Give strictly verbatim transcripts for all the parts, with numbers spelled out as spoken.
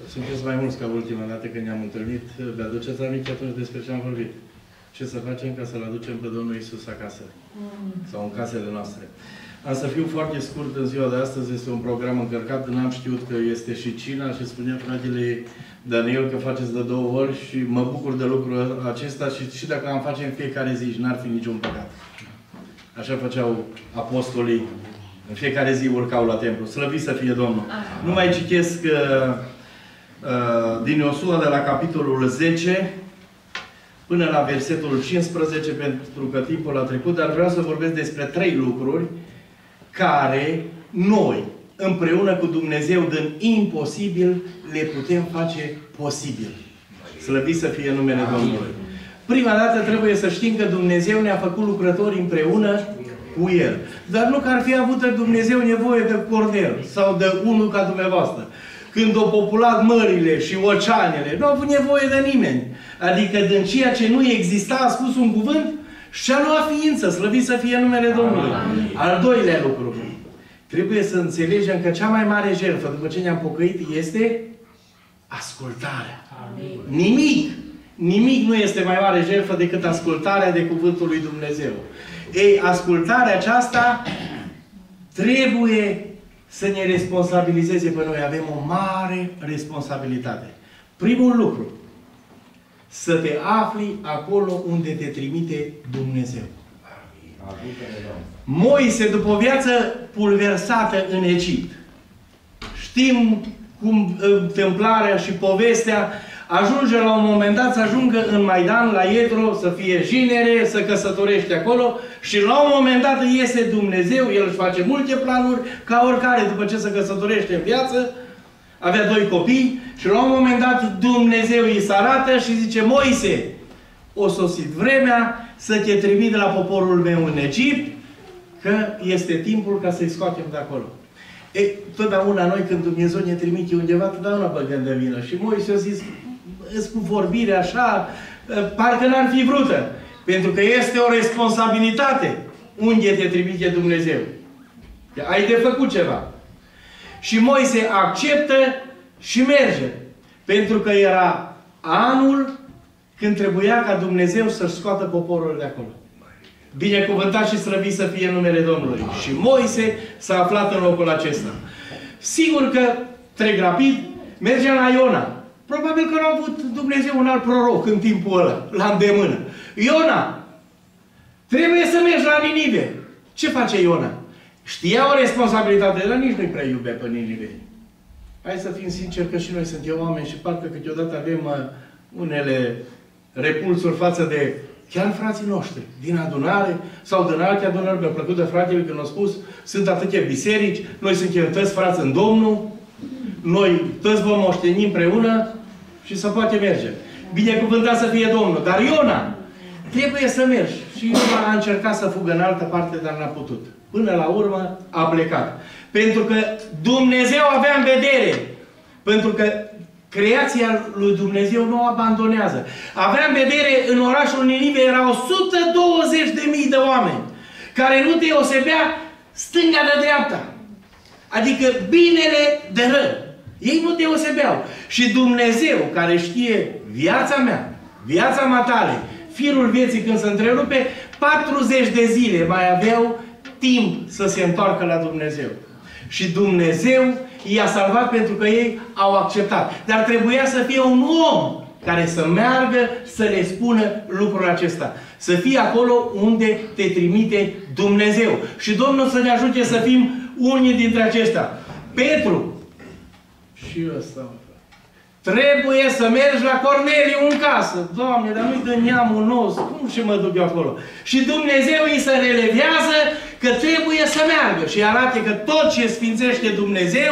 sunteți mai mulți ca ultima dată când ne-am întâlnit. Vă aduceți aminte atunci despre ce am vorbit. Ce să facem ca să-L aducem pe Domnul Iisus acasă. Mm. Sau în casele noastre. Am să fiu foarte scurt în ziua de astăzi. Este un program încărcat. N-am știut că este și cina și spunea fratele Daniel că faceți de două ori și mă bucur de lucrul acesta și, și dacă am face în fiecare zi și n-ar fi niciun păcat. Așa făceau apostolii. În fiecare zi urcau la templu. Slăvit să fie Domnul. Ah. Nu mai citesc uh, uh, din Iosua de la capitolul zece până la versetul cincisprezece, pentru că timpul a trecut, dar vreau să vorbesc despre trei lucruri care noi, împreună cu Dumnezeu, din imposibil, le putem face posibil. Slăvit să fie numele Domnului. Prima dată trebuie să știm că Dumnezeu ne-a făcut lucrători împreună cu El. Dar nu că ar fi avut Dumnezeu nevoie de Cornel sau de unul ca dumneavoastră. Când au populat mările și oceanele, nu au avut nevoie de nimeni. Adică din ceea ce nu exista a spus un cuvânt și a luat ființă. Slăvit să fie numele Domnului. Amin. Al doilea lucru. Trebuie să înțelegem că cea mai mare jertfă după ce ne-am pocăit este ascultarea. Amin. Nimic, nimic nu este mai mare jertfă decât ascultarea de cuvântul lui Dumnezeu. Ei, ascultarea aceasta trebuie să ne responsabilizeze pe noi. Avem o mare responsabilitate. Primul lucru, să te afli acolo unde te trimite Dumnezeu. Moise, după o viață pulversată în Egipt, știm cum întâmplarea și povestea, ajunge la un moment dat să ajungă în Maidan, la Ietro, să fie jinere, să căsătorește acolo și la un moment dat iese Dumnezeu, El își face multe planuri, ca oricare după ce se căsătorește în viață, avea doi copii și la un moment dat Dumnezeu îi se arată și zice: Moise, o sosit vremea să te trimit de la poporul meu în Egipt, că este timpul ca să-i scoatem de acolo. E, totdeauna noi când Dumnezeu ne trimite undeva, totdeauna băgăm de vină. Și Moise a zis, îți cu vorbire așa, parcă n-ar fi vrută. Pentru că este o responsabilitate unde te trimite Dumnezeu. Că ai de făcut ceva. Și Moise acceptă și merge. Pentru că era anul când trebuia ca Dumnezeu să-și scoată poporul de acolo. Binecuvântat și slăvit să fie numele Domnului. Și Moise s-a aflat în locul acesta. Sigur că, trec rapid, merge la Iona. Probabil că nu a avut Dumnezeu un alt proroc în timpul ăla, la îndemână. Iona, trebuie să mergi la Ninive. Ce face Iona? Știa o responsabilitate, dar nici nu-i prea iubea pe Ninive. Hai să fim sinceri că și noi suntem oameni și parcă câteodată avem uh, unele repulsuri față de chiar frații noștri, din adunare sau din alte adunări. Mi-a plăcut de fratele când a spus, sunt atâtea biserici, noi suntem toți frați în Domnul, noi toți vom moșteni împreună și să poate merge. Binecuvântat să fie Domnul. Dar Iona, trebuie să mergi. Și Iona a încercat să fugă în altă parte, dar n-a putut. Până la urmă a plecat. Pentru că Dumnezeu avea în vedere. Pentru că creația lui Dumnezeu nu o abandonează. Avea în vedere, în orașul Ninive erau o sută douăzeci de mii de oameni care nu deosebea stânga de dreapta. Adică binele de rău. Ei nu deosebeau. Și Dumnezeu, care știe viața mea, viața matale, firul vieții când se întrerupe, patruzeci de zile mai aveau timp să se întoarcă la Dumnezeu. Și Dumnezeu i-a salvat pentru că ei au acceptat. Dar trebuia să fie un om care să meargă să le spună lucrul acesta. Să fie acolo unde te trimite Dumnezeu. Și Domnul să ne ajute să fim unii dintre aceștia. Petru. Și ăsta. Trebuie să mergi la Corneliu în casă. Doamne, dar nu-i dă neamul nostru. Cum și mă duc eu acolo? Și Dumnezeu îi se relevează că trebuie să meargă. Și arate că tot ce sfințește Dumnezeu,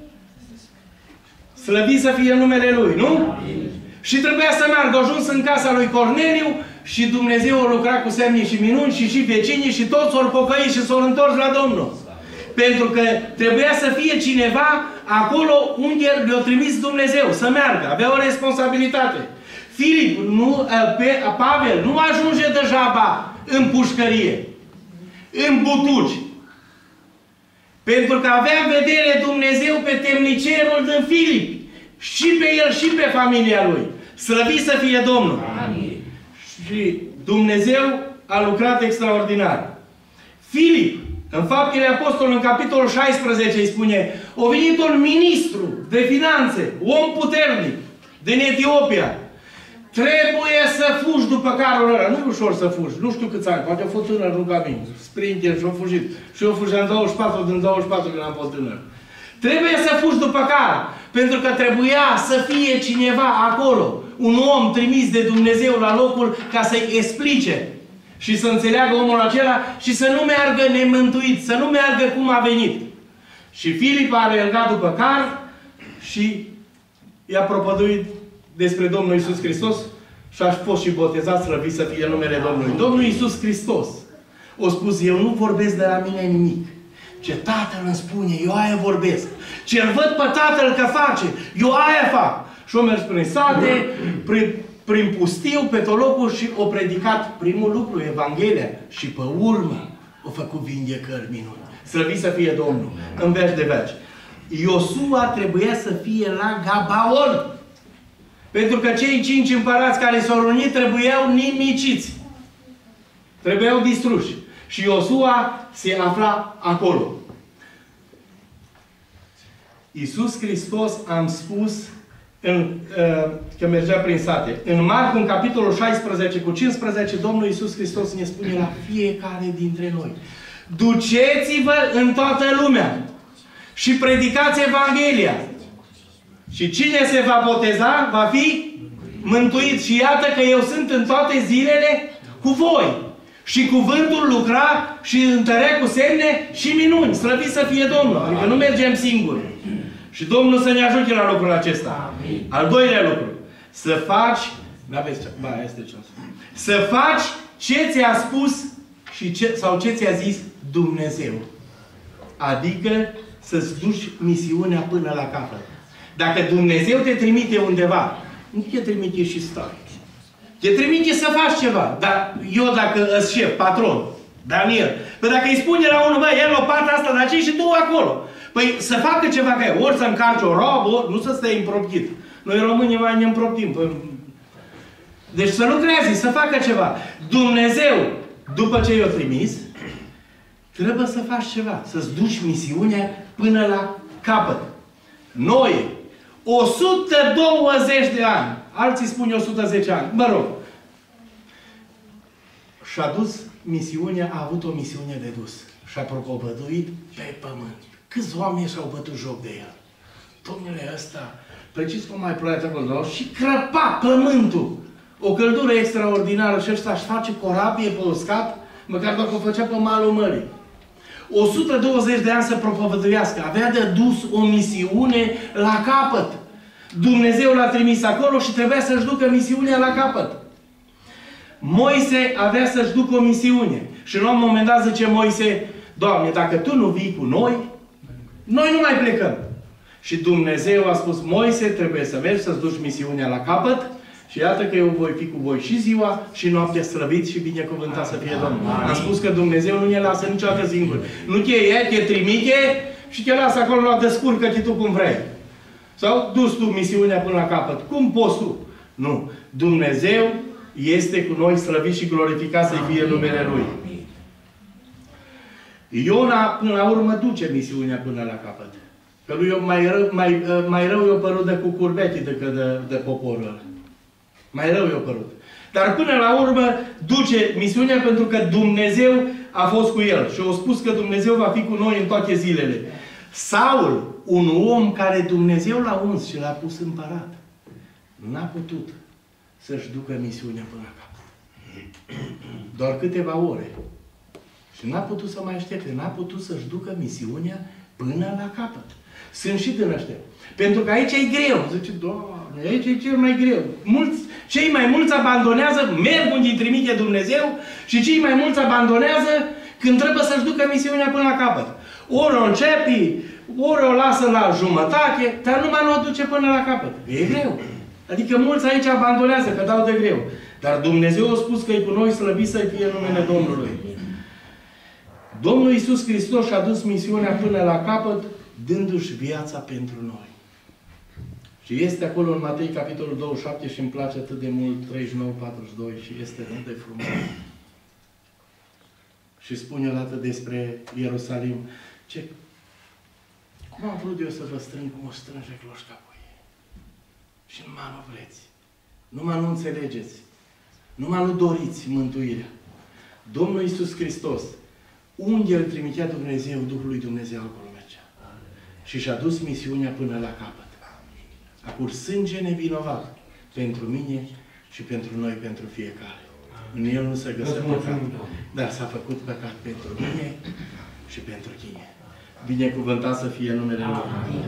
slăvit să fie numele Lui, nu? Amin. Și trebuia să meargă. A ajuns în casa lui Corneliu și Dumnezeu a lucrat cu semne și minuni și și vecinii și toți s-au pocăit și s-au întors la Domnul. Pentru că trebuia să fie cineva acolo unde le-a trimis Dumnezeu, să meargă. Avea o responsabilitate. Filip, nu, pe, Pavel, nu ajunge degeaba în pușcărie, în butuci. Pentru că avea în vedere Dumnezeu pe temnicerul din Filip, și pe el și pe familia lui. Slăvit să fie Domnul! Amin. Și Dumnezeu a lucrat extraordinar. Filip, în Faptele Apostolului, în capitolul șaisprezece, îi spune: a venit un ministru de finanțe, om puternic, din Etiopia. Trebuie să fugi după carul ăla. Nu e ușor să fugi. Nu știu câți ani. Poate a fost tânăr, nu ca mine. Sprinter și a fugit. Și eu fugeam douăzeci și patru din douăzeci și patru când am fost tânăr. Trebuie să fugi după car. Pentru că trebuia să fie cineva acolo. Un om trimis de Dumnezeu la locul ca să-i explice. Și să înțeleagă omul acela și să nu meargă nemântuit. Să nu meargă cum a venit. Și Filip a alergat după car și i-a propăduit despre Domnul Iisus Hristos și a fost și botezat, slăvit să fie numele Domnului. Domnul Iisus Hristos a spus: eu nu vorbesc de la mine nimic. Ce Tatăl îmi spune, eu aia vorbesc. Ce-l văd pe Tatăl că face, eu aia fac. Și o mers prin sate, prin, prin pustiu, pe tot locul și o predicat primul lucru, Evanghelia. Și pe urmă o făcut vindecări minuni. Slăvit să fie Domnul, în veci de veci. Iosua trebuia să fie la Gabaon. Pentru că cei cinci împărați care s-au unit trebuiau nimiciți. Trebuiau distruși. Și Iosua se afla acolo. Iisus Hristos, am spus, în, uh, că mergea prin sate. În Marcu, în capitolul șaisprezece cu cincisprezece, Domnul Iisus Hristos ne spune la fiecare dintre noi: duceți-vă în toată lumea și predicați Evanghelia. Și cine se va boteza, va fi mântuit. Și iată că eu sunt în toate zilele cu voi. Și cuvântul lucra și întărea cu semne și minuni. Slăvit să fie Domnul. Adică nu mergem singuri. Și Domnul să ne ajute la lucrul acesta. Amin. Al doilea lucru. Să faci... N-aveți ce... Ba, este ceas. Să faci ce ți-a spus și ce, sau ce ți-a zis Dumnezeu. Adică să-ți duci misiunea până la capăt. Dacă Dumnezeu te trimite undeva, nu te trimite și stai. Te trimite să faci ceva. Dar eu dacă îs șef, patron, Daniel, păi dacă îi spune la unul: băi, ia lopata asta de aici și du acolo. Păi să facă ceva ca ea. Ori să încarci o robă, ori nu să stai împroptit. Noi românii mai ne împroptim. Deci să lucreze, să facă ceva. Dumnezeu, după ce i-a trimis, trebuie să faci ceva. Să-ți duci misiunea până la capăt. Noi, o sută douăzeci de ani, alții spun o sută zece ani, mă rog, și-a dus misiunea, a avut o misiune de dus. Și-a propovăduit pe pământ. Câți oameni și-au bătut joc de el? Domnule, ăsta, precis cum mai plouat acolo, și crăpa pământul. O căldură extraordinară și ăsta își face corabie pe uscat, măcar dacă o făcea pe malul mării. o sută douăzeci de ani să propovăduiască. Avea de dus o misiune la capăt. Dumnezeu l-a trimis acolo și trebuia să-și ducă misiunea la capăt. Moise avea să-și ducă o misiune. Și la un moment dat zice Moise: Doamne, dacă Tu nu vii cu noi, noi nu mai plecăm. Și Dumnezeu a spus: Moise, trebuie să mergi să-ți duci misiunea la capăt. Și iată că eu voi fi cu voi și ziua și noaptea, slăvit și binecuvântat să fie Domnul. Am spus că Dumnezeu nu ne lasă niciodată singur. Nu te ia, te trimite și te lasă acolo la descurcă-te tu cum vrei. Sau dus tu misiunea până la capăt. Cum poți tu? Nu. Dumnezeu este cu noi, slăvit și glorificat să-i fie numele Lui. Iona, până la urmă, duce misiunea până la capăt. Că lui mai rău, mai, mai rău i-o părut de cucurbeche decât de, de poporul ăla. Mai rău i-a părut. Dar până la urmă duce misiunea pentru că Dumnezeu a fost cu el. Și a spus că Dumnezeu va fi cu noi în toate zilele. Saul, un om care Dumnezeu l-a uns și l-a pus împărat, n-a putut să-și ducă misiunea până la capăt. Doar câteva ore. Și n-a putut să mai aștepte. N-a putut să-și ducă misiunea până la capăt. Sunt și din ăștia. Pentru că aici e greu. Zice, Doamne, aici e cel mai greu. Mulți, cei mai mulți abandonează, merg unde îi trimite Dumnezeu, și cei mai mulți abandonează când trebuie să-și ducă misiunea până la capăt. Ori o începi, ori o lasă la jumătate, dar numai nu o duce până la capăt. E greu. Adică mulți aici abandonează, că dau de greu. Dar Dumnezeu a spus că e cu noi, slăvit să fie numele Domnului. Domnul Iisus Hristos și-a dus misiunea până la capăt, dându-și viața pentru noi. Și este acolo în Matei, capitolul douăzeci și șapte, și îmi place atât de mult, treizeci și nouă patruzeci și doi, și este atât de frumos. Și spune odată despre Ierusalim, ce, cum am vrut eu să vă strâng, cum o strânge cloșca cu ei. Și numai nu vreți. Numai nu înțelegeți. Numai nu doriți mântuirea. Domnul Iisus Hristos, unde îl trimitea Dumnezeu, Duhul lui Dumnezeu acolo mergea. Și și-a dus misiunea până la capăt. A curs sânge nevinovat pentru mine și pentru noi, pentru fiecare. În el nu se găsea păcat, dar s-a făcut păcat pentru mine și pentru tine. Binecuvântat să fie numele Lui.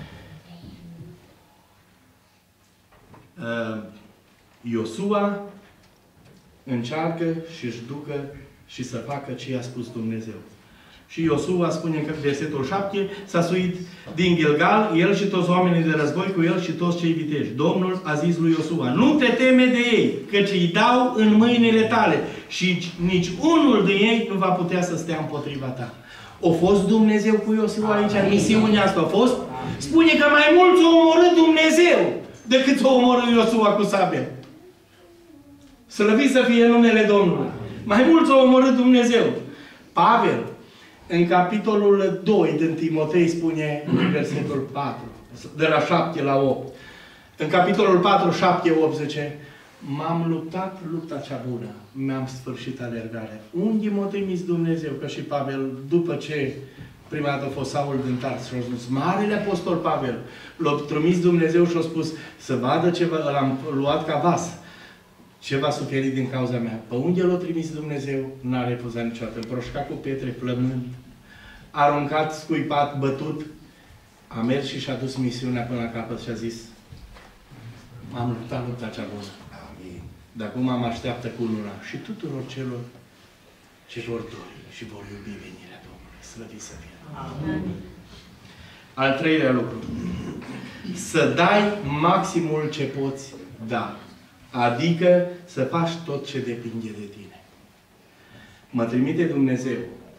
Uh, Iosua încearcă și-și ducă și să facă ce i-a spus Dumnezeu. Și Iosua spune în versetul șapte, s-a suit din Gilgal, el și toți oamenii de război cu el și toți cei viteji. Domnul a zis lui Iosua, nu te teme de ei, căci îi dau în mâinile tale și nici unul din ei nu va putea să stea împotriva ta. A fost Dumnezeu cu Iosua aici, în misiunea asta a fost? Spune că mai mult s-a omorât Dumnezeu decât s-a omorât Iosua cu sabia. Slăvit să fie numele Domnului. Mai mult s-a omorât Dumnezeu. Pavel, în capitolul doi din Timotei, spune în versetul patru, de la șapte la opt. În capitolul patru, șapte, opt, zice, m-am luptat lupta cea bună, mi-am sfârșit alergarea. Unde m-a trimis Dumnezeu? Că și Pavel, după ce prima dată a fost Saul din Tars și a spus, Marele Apostol Pavel, l-a trimis Dumnezeu și a spus, să vadă ce l-am luat ca vas. Ce va suferi din cauza mea? Pe unde l-a trimis Dumnezeu? N-a refuzat niciodată. Împroșcat cu pietre, flămând, aruncat, scuipat, bătut, a mers și și-a dus misiunea până la capăt și a zis, m-am luptat lupta cea bună. Dar acum mă așteaptă cu luna și tuturor celor ce vor dori și vor iubi venirea Domnului. Slăvit să fie. Amin. Al treilea lucru. Să dai maximul ce poți da. Adică să faci tot ce depinde de tine. Mă trimite Dumnezeu.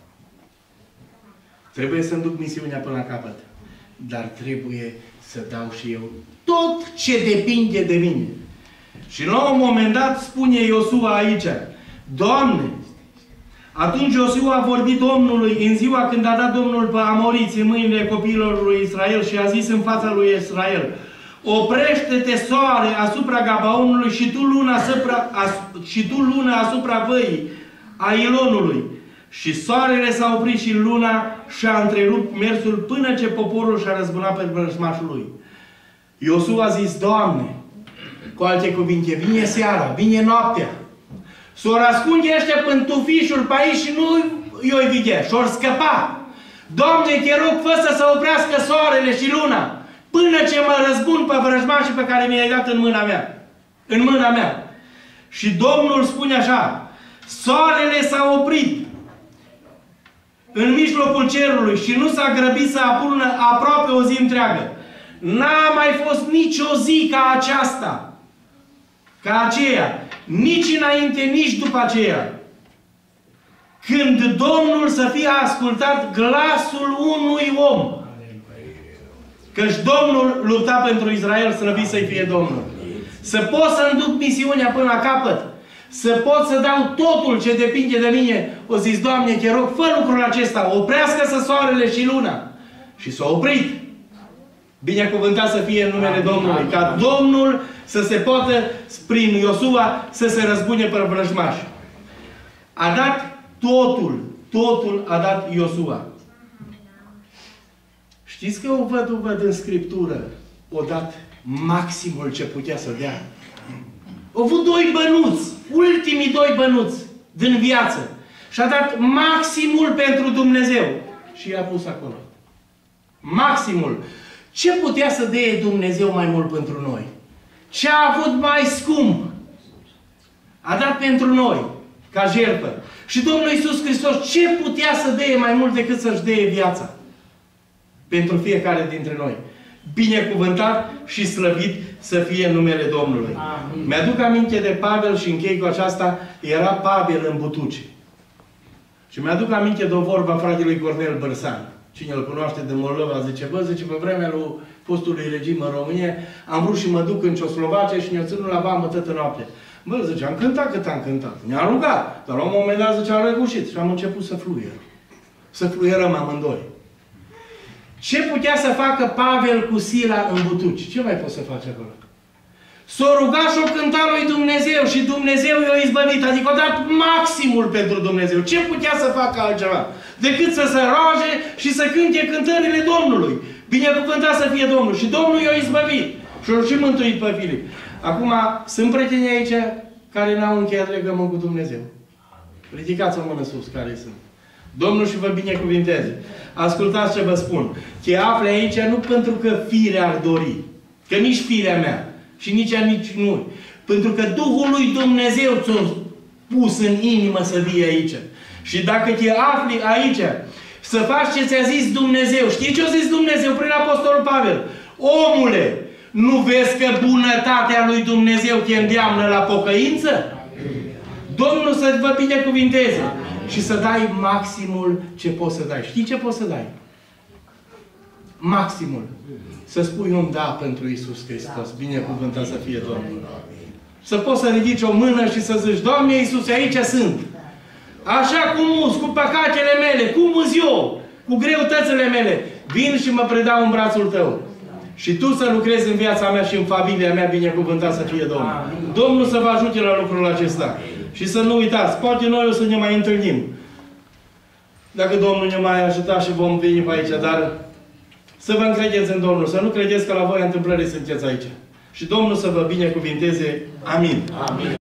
Trebuie să-mi duc misiunea până la capăt. Dar trebuie să dau și eu tot ce depinde de mine. Și la un moment dat spune Iosua aici, Doamne, atunci Iosua a vorbit Domnului în ziua când a dat Domnul pe amoriți în mâinile copiilor lui Israel și a zis în fața lui Israel, oprește-te, soare, asupra Gabaonului și tu luna asupra, as, și tu luna asupra văii a Ilonului. Și soarele s-a oprit și luna și-a întrerupt mersul până ce poporul și-a răzbunat pe vrăjmașul lui. Iosua a zis, Doamne, cu alte cuvinte, vine seara, vine noaptea. S-o răscunde ăștia pântufișuri pe aici și nu i-o vedea. Și-or scăpa. Doamne, te rog, fă să se oprească soarele și luna până ce mă răzbun pe vrăjmașii pe care mi-ai dat în mâna mea. În mâna mea. Și Domnul spune așa, soarele s-a oprit în mijlocul cerului și nu s-a grăbit să apună aproape o zi întreagă. N-a mai fost nicio zi ca aceasta, ca aceea, nici înainte, nici după aceea, când Domnul să fie ascultat glasul unui om. Căci Domnul lupta pentru Israel, slăvit să-i fie Domnul. Să pot să-mi duc misiunea până la capăt, să pot să dau totul ce depinde de mine. O zis, Doamne, te rog, fă lucrul acesta, oprească-să soarele și luna. Și s-a oprit. Binecuvântat să fie în numele Domnului. Ca Domnul să se poată, prin Iosua, să se răzbune pe vrăjmași. A dat totul. Totul a dat Iosua. Știți că o văduvă din Scriptură o dat maximul ce putea să dea? Au avut doi bănuți, ultimii doi bănuți din viață. Și a dat maximul pentru Dumnezeu. Și i-a pus acolo. Maximul. Ce putea să dea Dumnezeu mai mult pentru noi? Ce a avut mai scump? A dat pentru noi, ca jertfă. Și Domnul Iisus Hristos, ce putea să dea mai mult decât să-și dea viața? Pentru fiecare dintre noi. Binecuvântat și slăvit să fie numele Domnului. Mi-aduc aminte de Pavel și închei cu aceasta, era Pavel în Butuci. Și mi-aduc aminte de o vorbă a fratelui Cornel Bărsan. Cine îl cunoaște de Moldova, zice, bă, zice, pe vremea lui fostului regim în România, am vrut și mă duc în Cioslovacia și ne-o ținut la vamă toată noaptea. Bă, zice, am cântat cât am cântat. Ne-am rugat. Dar la un moment dat, zice, am răgușit. Și am început să fluier. Să fluierăm amândoi. Ce putea să facă Pavel cu Sila în Butuci? Ce mai poți să faci acolo? S-o rugat și-o cânta lui Dumnezeu și Dumnezeu i-a izbăvit. Adică a dat maximul pentru Dumnezeu. Ce putea să facă altceva? Decât să se roage și să cânte cântările Domnului. Binecuvântat să fie Domnul. Și Domnul i-a izbăvit. Și-a și mântuit pe Filip. Acum, sunt prieteni aici care n-au încheiat legământ cu Dumnezeu. Ridicați o mână sus, care sunt. Domnul și vă binecuvinteze. Ascultați ce vă spun. Te afli aici nu pentru că firea ar dori. Că nici firea mea. Și nici a nici nu. Pentru că Duhul lui Dumnezeu ți-a pus în inimă să vii aici. Și dacă te afli aici, să faci ce ți-a zis Dumnezeu. Știi ce a zis Dumnezeu prin Apostolul Pavel? Omule, nu vezi că bunătatea lui Dumnezeu te îndeamnă la pocăință? Domnul să vă binecuvinteze. Și să dai maximul ce poți să dai. Știi ce poți să dai? Maximul. Să spui un da pentru Iisus Hristos. Binecuvântat să fie Domnul. Să poți să ridici o mână și să zici, Doamne Iisuse, aici sunt. Așa cum uzi, cu păcatele mele, cum uzi eu, cu greutățile mele. Vin și mă predau în brațul Tău. Și Tu să lucrezi în viața mea și în familia mea, binecuvântat să fie Domnul. Domnul să vă ajute la lucrul acesta. Și să nu uitați, poate noi o să ne mai întâlnim. Dacă Domnul ne mai ajuta și vom veni pe aici, dar să vă încredeți în Domnul, să nu credeți că la voi întâmplării sunteți aici. Și Domnul să vă binecuvinteze. Amin. Amin.